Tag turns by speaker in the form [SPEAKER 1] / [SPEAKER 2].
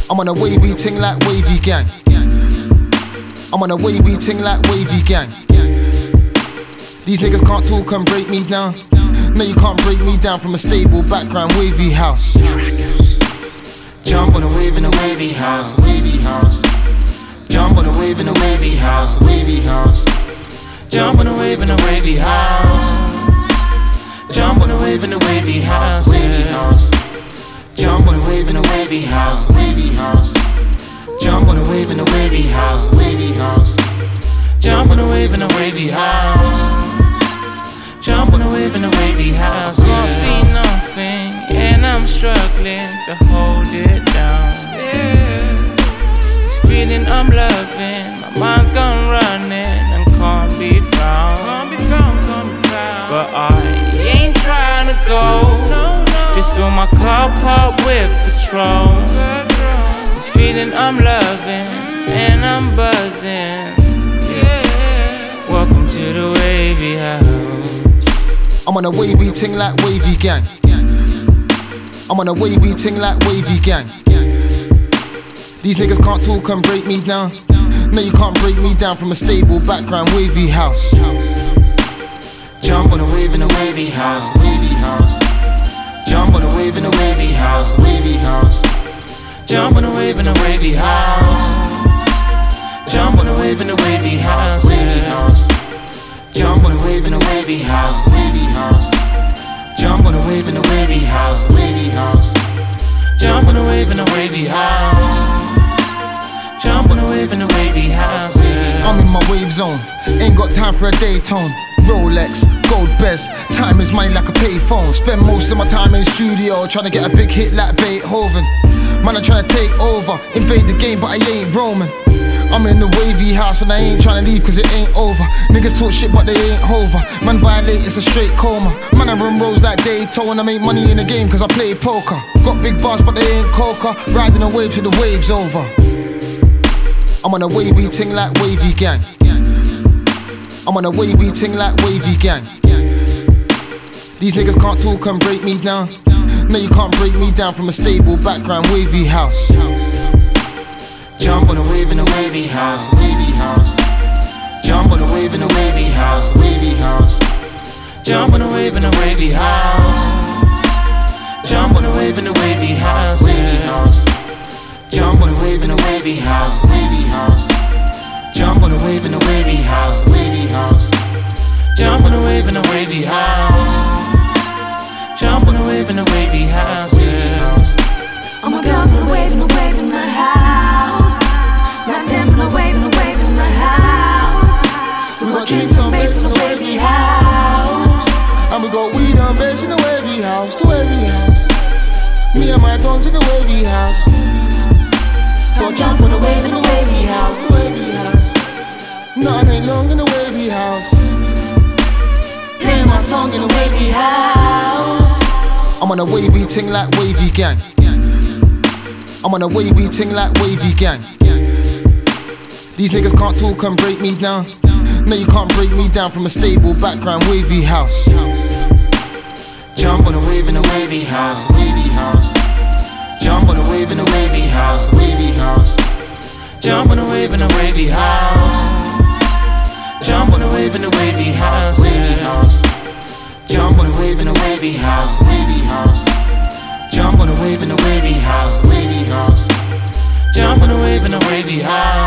[SPEAKER 1] I'm on a wavy ting like Wavy gang. I'm on a wavy ting like Wavy gang. These niggas can't talk and break me down. No, you can't break me down from a stable background, wavy house.
[SPEAKER 2] Jump on a wave in a wavy house, wavy house. Jump on a wave in a wavy house, wavy house. Jump on a wave in a wavy house. Jump on a wave in a wavy house, wavy house. Jump on a wave in a wavy house, wavy house. Jump on a wave in a wavy house, wavy house. Jump on a wave in a wavy house. Jump on a wave in a wavy house.
[SPEAKER 3] Can't see nothing, and I'm struggling to hold it down. This feeling I'm loving, my mind's gone running and can't be found. But I ain't trying to go. Just fill my cup up with Patron. This feeling I'm loving, and I'm buzzing. Welcome to the wavy house.
[SPEAKER 1] I'm on a wavy ting like Wavy gang. I'm on a wavy ting like Wavy gang. These niggas can't talk and break me down. No, you can't break me down from a stable background, wavy house.
[SPEAKER 2] Jump on a wave in a wavy house, wavy house. Jump on a wave in a wavy house, wavy house. Jump on a wave in a wavy house. Jump on a wave in a wavy house, wavy house. Jump on a wave in a wavy house, wavy house. Jump on a wave in a wavy house, wavy house. Jump on a wave in a wavy house. Jump on a wave in a wavy house.
[SPEAKER 1] I'm in my wave zone, ain't got time for a Daytone. Rolex, gold best, time is money like a payphone. Spend most of my time in the studio trying to get a big hit like Beethoven. Man, I'm trying to take over, invade the game, but I ain't roaming. I'm in the wavy house and I ain't trying to leave cause it ain't over. Niggas talk shit but they ain't over. Man violate, it's a straight coma. Man, I run rolls like Daytona. I make money in the game cause I play poker. Got big bars but they ain't coca. Riding a wave till the wave's over. I'm on a wavy ting like Wavy gang. I'm on a wavy ting like Wavy gang. These niggas can't talk and break me down. No, you can't break me down from a stable background, wavy house.
[SPEAKER 2] Jump on a wave in a wavy house, wavy house. Jump on a wave in a wavy house, wavy house. Jump on a wave in a wavy house. Jump on a wave in a wavy house, wavy house. Jump on a wave in a wavy house, wavy house. Jump on a wave in a wavy house, wavy house. Jump on a wave in a wavy house. Jump on a wave in a wavy house,
[SPEAKER 4] All my girls in a wave in the house. Got them in a wave in the house.
[SPEAKER 1] We got drinks on bass
[SPEAKER 4] in the wavy house.
[SPEAKER 1] and we got weed on bass in the wavy house, the wavy house. Me and my dogs in the wavy house. So jump on the wave in the wavy house, the wavy house. Nothing ain't long in the wavy house.
[SPEAKER 4] Play my song in the wavy house.
[SPEAKER 1] I'm on a wavy ting like Wavy gang. I'm on a wavy ting like Wavy gang. These niggas can't talk and break me down. No, you can't break me down from a stable background, wavy house.
[SPEAKER 2] Jump on a wave in a wavy house, wavy house. Jump on a wave in a wavy house, wavy house. Jump on a wave in a wavy house. Jump on a wave in a wavy house, wavy house. Jump on a wave in a wavy house, wavy house. Jump on a wave in a wavy house, wavy house. Jump on a wave in a wavy house.